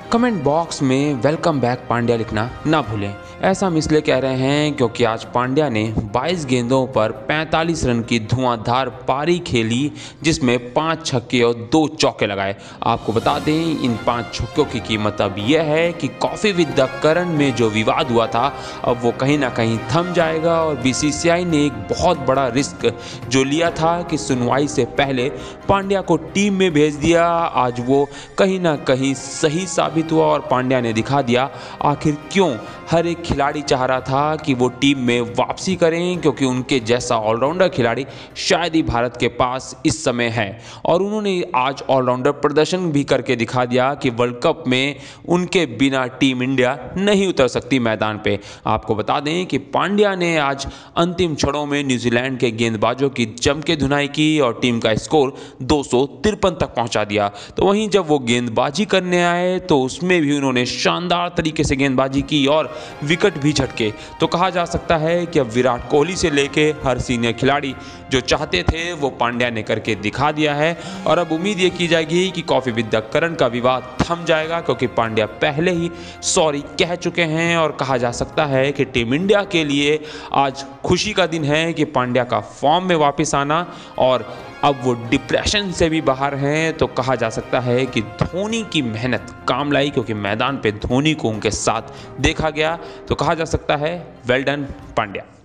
Comment box में welcome back Pandya लिखना ना भूलें। ऐसा हम इसलिए कह रहे हैं क्योंकि आज पांड्या ने 22 गेंदों पर 45 रन की धुआंधार पारी खेली, जिसमें 5 छक्के और 2 चौके लगाए। आपको बता दें, इन 5 छक्कों की कीमत अब यह है कि कॉफ़ी विद द करण में जो विवाद हुआ था, अब वो कहीं ना कहीं थम जाएगा और बीसीसीआई ने एक बहुत बड़ा रिस्क जो लिया था कि सुनवाई से पहले पांड्या को टीम में भेज दिया, आज वो कहीं ना कहीं सही साबित हुआ और पांड्या ने दिखा दिया आखिर क्यों हर एक खिलाड़ी चाह रहा था कि वो टीम में वापसी करें, क्योंकि उनके जैसा ऑलराउंडर खिलाड़ी शायद ही भारत के पास इस समय है। और उन्होंने आज ऑलराउंडर प्रदर्शन भी करके दिखा दिया कि वर्ल्ड कप में उनके बिना टीम इंडिया नहीं उतर सकती मैदान पे। आपको बता दें कि पांड्या ने आज अंतिम क्षणों में न्यूजीलैंड के गेंदबाजों की जम के धुनाई की और टीम का स्कोर 253 तक पहुंचा दिया। तो वहीं जब वो गेंदबाजी करने आए तो उसमें भी उन्होंने शानदार तरीके से गेंदबाजी की और विकेट भी झटके। तो कहा जा सकता है कि अब विराट कोहली से लेके हर सीनियर खिलाड़ी जो चाहते थे वो पांड्या ने करके दिखा दिया है। और अब उम्मीद ये की जाएगी कि कॉफ़ी विद द करण का विवाद थम जाएगा, क्योंकि पांड्या पहले ही सॉरी कह चुके हैं। और कहा जा सकता है कि टीम इंडिया के लिए आज खुशी का दिन है कि पांड्या का फॉर्म में वापस आना, और अब वो डिप्रेशन से भी बाहर हैं। तो कहा जा सकता है कि धोनी की मेहनत काम लाई, क्योंकि मैदान पे धोनी को उनके साथ देखा गया। तो कहा जा सकता है वेल डन पांड्या।